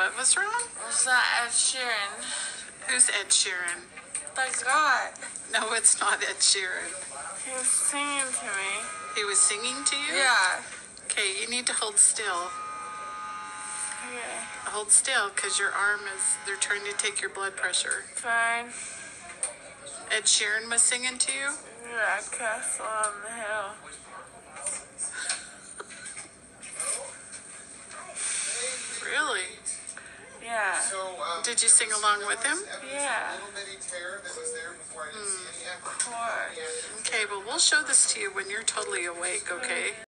What was wrong? It's not Ed Sheeran. Who's Ed Sheeran? The God. No, it's not Ed Sheeran. He was singing to me. He was singing to you? Yeah. Okay, you need to hold still. Okay. Hold still, because your arm is, they're trying to take your blood pressure. Fine. Ed Sheeran was singing to you? Yeah, Castle on the Hill. Really? Yeah. Did you sing along with him? Yeah. Of course. Okay, well, we'll show this to you when you're totally awake, okay?